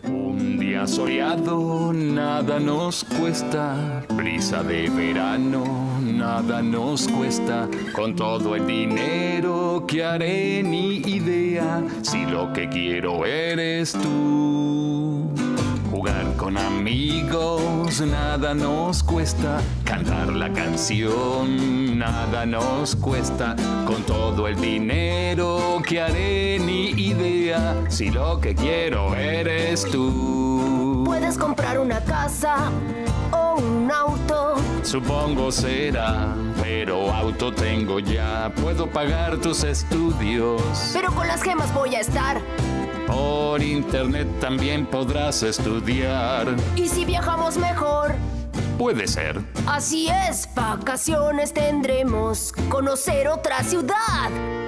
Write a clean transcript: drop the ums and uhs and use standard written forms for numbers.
Un día soleado, nada nos cuesta. Brisa de verano, nada nos cuesta. Con todo el dinero que haré ni idea, si lo que quiero eres tú. Jugar con amigos, nada nos cuesta. Cantar la canción, nada nos cuesta. Con todo el dinero que haré ni idea, si lo que quiero eres tú. Puedes comprar una casa o un auto. Supongo será, pero auto tengo ya. Puedo pagar tus estudios. Pero con las gemas voy a estar. Por internet también podrás estudiar. ¿Y si viajamos mejor? Puede ser. Así es, vacaciones tendremos. Conocer otra ciudad.